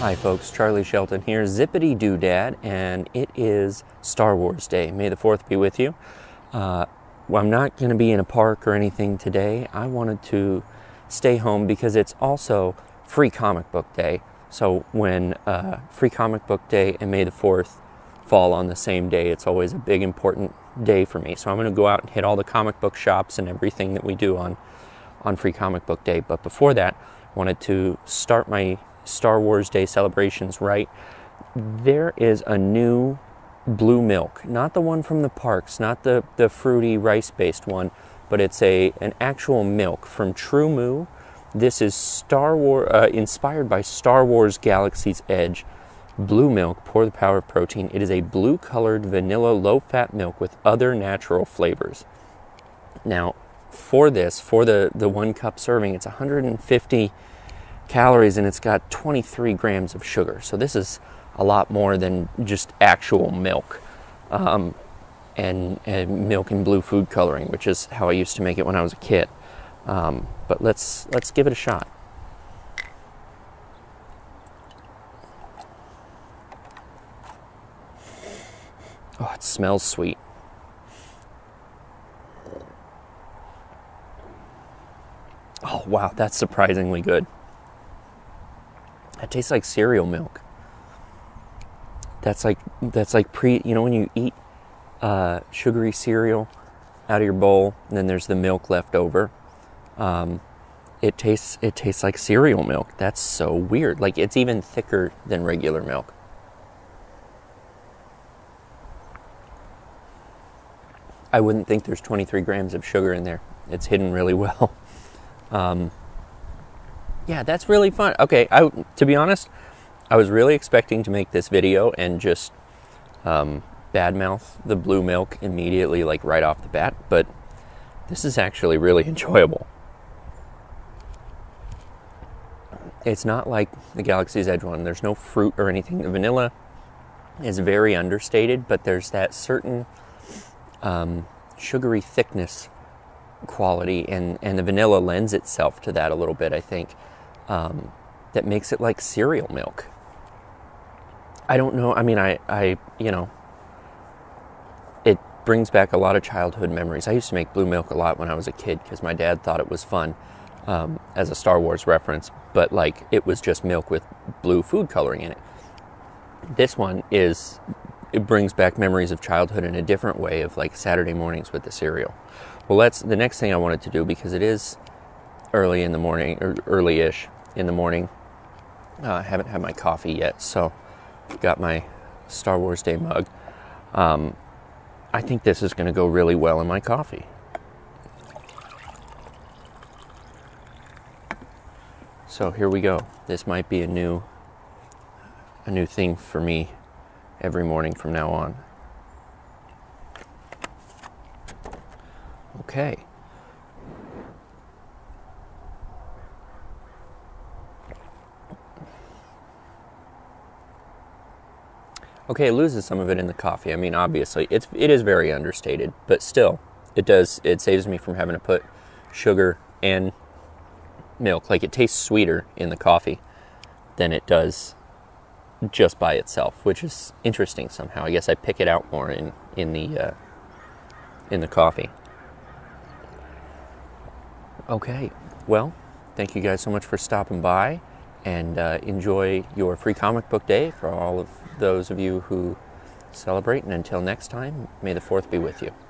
Hi folks, Charlie Shelton here, Zippity-Doo-Dad, and it is Star Wars Day. May the 4th be with you. Well, I'm not going to be in a park or anything today. I wanted to stay home because it's also Free Comic Book Day. So when Free Comic Book Day and May the 4th fall on the same day, it's always a big important day for me. So I'm going to go out and hit all the comic book shops and everything that we do on Free Comic Book Day. But before that, I wanted to start my Star Wars Day celebrations right. There is a new blue milk, not the one from the parks, not the fruity rice-based one, but it's an actual milk from True Moo. This is Star Wars, inspired by Star Wars Galaxy's Edge. Blue milk, pour the power of protein. It is a blue-colored vanilla low-fat milk with other natural flavors. Now, for this, for the 1 cup serving, it's 150 calories and it's got 23 grams of sugar. So this is a lot more than just actual milk, and milk and blue food coloring, which is how I used to make it when I was a kid. But let's give it a shot. Oh, it smells sweet. Oh wow, that's surprisingly good. It tastes like cereal milk. That's like you know when you eat sugary cereal out of your bowl and then there's the milk left over. It tastes like cereal milk. That's so weird. Like it's even thicker than regular milk. I wouldn't think there's 23 grams of sugar in there. It's hidden really well. Yeah, that's really fun. Okay, to be honest, I was really expecting to make this video and just badmouth the blue milk immediately, like right off the bat, but this is actually really enjoyable. It's not like the Galaxy's Edge one. There's no fruit or anything. The vanilla is very understated, but there's that certain sugary thickness quality, and the vanilla lends itself to that a little bit, I think. That makes it like cereal milk. I don't know. I mean, I you know, it brings back a lot of childhood memories. I used to make blue milk a lot when I was a kid because my dad thought it was fun, as a Star Wars reference, but like it was just milk with blue food coloring in it. This one it brings back memories of childhood in a different way, of like Saturday mornings with the cereal. Well, that's the next thing I wanted to do because it is early in the morning, or early-ish in the morning. I haven't had my coffee yet, so I've got my Star Wars Day mug. I think this is going to go really well in my coffee. So here we go. This might be a new thing for me every morning from now on. Okay. Okay, it loses some of it in the coffee. I mean, obviously, it is very understated, but still, it saves me from having to put sugar and milk. Like, it tastes sweeter in the coffee than it does just by itself, which is interesting somehow. I guess I pick it out more in the coffee. Okay, well, thank you guys so much for stopping by, and enjoy your Free Comic Book Day for all of those of you who celebrate, and until next time, may the 4th be with you.